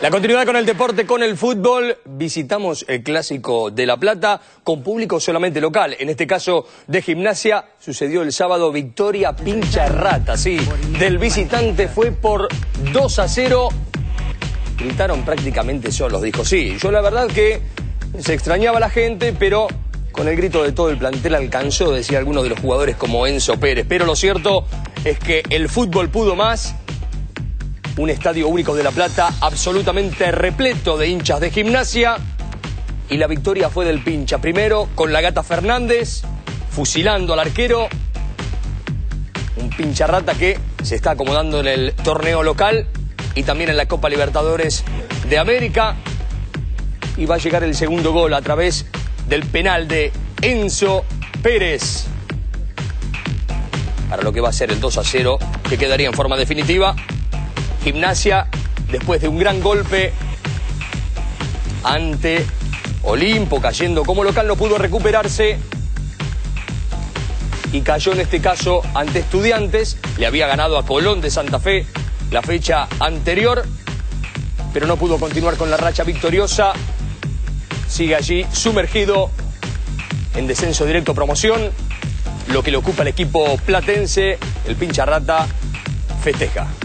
La continuidad con el deporte, con el fútbol. Visitamos el Clásico de La Plata con público solamente local. En este caso de Gimnasia sucedió el sábado, victoria pincha rata, sí. Del visitante fue por 2-0. Gritaron prácticamente solos, dijo. Sí, yo la verdad que se extrañaba la gente, pero con el grito de todo el plantel alcanzó, decía alguno de los jugadores como Enzo Pérez. Pero lo cierto es que el fútbol pudo más. Un estadio único de La Plata absolutamente repleto de hinchas de Gimnasia. Y la victoria fue del pincha. Primero con la Gata Fernández, fusilando al arquero. Un pincha rata que se está acomodando en el torneo local y también en la Copa Libertadores de América. Y va a llegar el segundo gol a través del penal de Enzo Pérez. Para lo que va a ser el 2-0, que quedaría en forma definitiva. Gimnasia, después de un gran golpe ante Olimpo, cayendo como local, no pudo recuperarse y cayó en este caso ante Estudiantes. Le había ganado a Colón de Santa Fe la fecha anterior, pero no pudo continuar con la racha victoriosa. Sigue allí sumergido en descenso directo, promoción, lo que le ocupa el equipo platense. El pincha rata festeja.